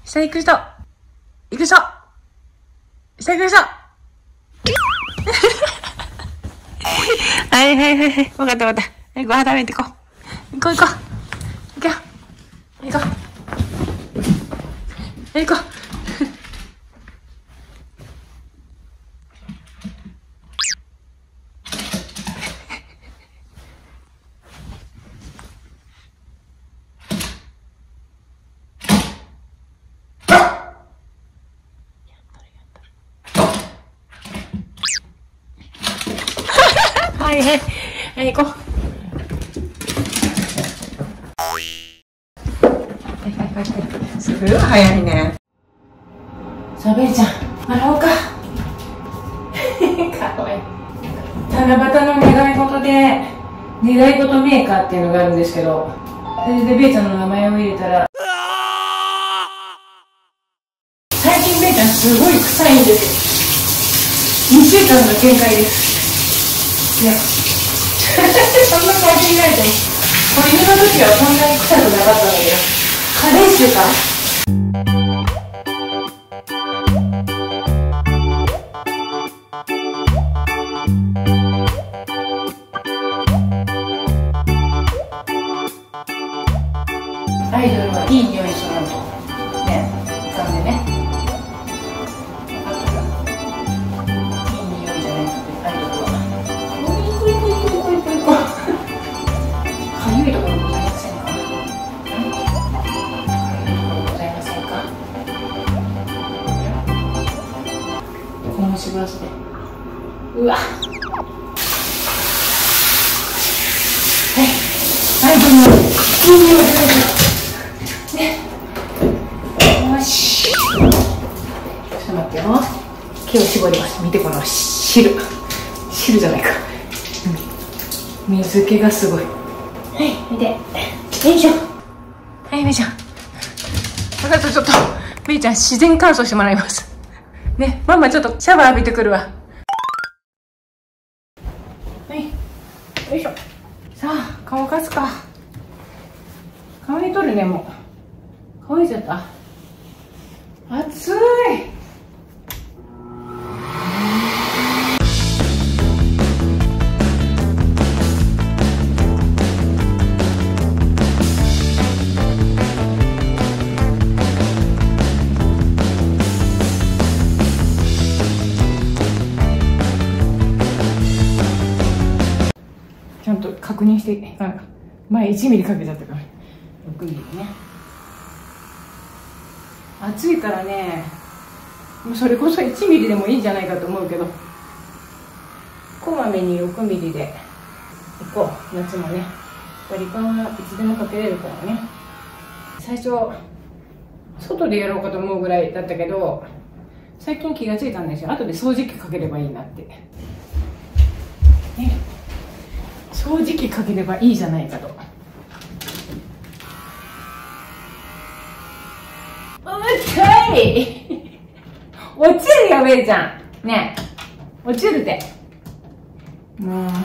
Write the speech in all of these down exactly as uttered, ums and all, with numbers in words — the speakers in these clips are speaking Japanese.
下行く人行く人下行く人はいはいはいはい。わかったわかった。ご飯食べてこう。行こう行こう。行くよ。行こう。行こう。はいはい。はい、行こう。はいはいはいはい。すごい早いね。さあ、ベリちゃん、洗おうか。かわいい。七夕の願い事で、願い事メーカーっていうのがあるんですけど、それでベイちゃんの名前を入れたら、最近ベイちゃんすごい臭いんですよ。にしゅうかんが限界です。いや、そんな感じにないと思う。子犬の時はそんなに臭くなかったんだけど、加齢臭か？アイドルはいい匂いするとね、浮かんでね。あとがいい匂いじゃないとアイドルは。おいこいこいこいこいこいこい。かゆいところございませんか？かゆいところございませんか？このしばらせて。うわ。はい、はい、どうも。いい匂いじゃないですか。よし。ちょっと待ってよ。毛を絞ります。見てこの汁。汁じゃないか。うん、水気がすごい。はい、見て。よいしょ。はい、めいちゃん。分かった、ちょっと、めいちゃん、自然乾燥してもらいます。ね、ママちょっとシャワー浴びてくるわ。はい、よいしょ。さあ、顔かすか。顔に取るね、もう。乾いちゃった。暑い。ちゃんと確認して、あ、前いちミリかけちゃったから。ろくミリね。暑いからね、もうそれこそいちミリでもいいんじゃないかと思うけど、こまめにろくミリでいこう。夏もね、やっぱりリカンはいつでもかけれるからね。最初外でやろうかと思うぐらいだったけど、最近気がついたんですよ。後で掃除機かければいいなってね。掃除機かければいいじゃないかと。落ちるよ、ベイちゃん。ねえ、落ちるって。もう。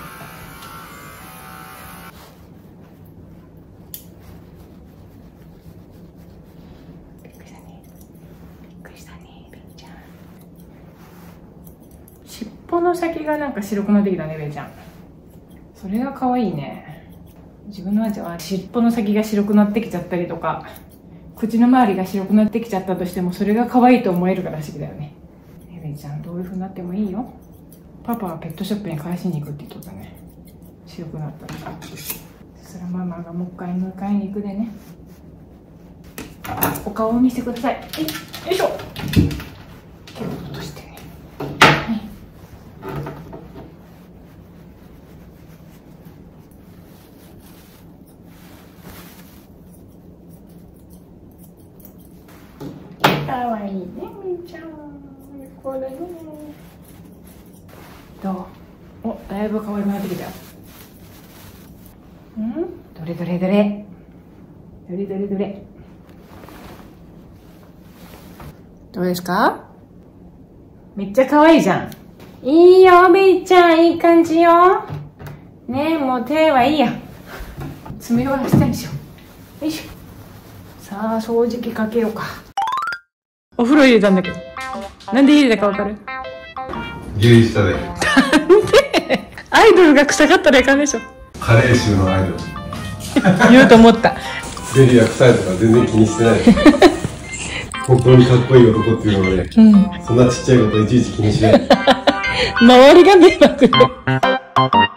びっくりしたね。びっくりしたね、ベイちゃん。尻尾の先がなんか白くなってきたね、ベイちゃん。それが可愛いね。自分のワンちゃんは尻尾の先が白くなってきちゃったりとか、口の周りが白くなってきちゃったとしても、それが可愛いと思えるから不思議だよね。エベちゃん、どういう風になってもいいよ。パパはペットショップに返しに行くって言っとったね。白くなったら。そしたらママがもう一回迎えに行くでね。お顔を見せてください。よいしょ。毛を落としてね。はい。かわいいね、みーちゃん。これね。どう？お、だいぶ可愛くなってきたよ。ん？どれどれどれ。どれどれどれ。どうですか？めっちゃ可愛いじゃん。いいよ、めいちゃん。いい感じよ。ねえ、もう手はいいや。爪は明日にしよう。よいしょ。さあ、掃除機かけようか。 お風呂入れたんだけど。なんで入れたかわかる？ 牛乳したで。 アイドルが臭かったらいかんでしょ。 カレー臭のアイドル。 言うと思った。 ベリーが臭いとか全然気にしてない。本当にかっこいい男っていうのはね、うん、そんなちっちゃいこといちいち気にしない。 周りが迷惑で。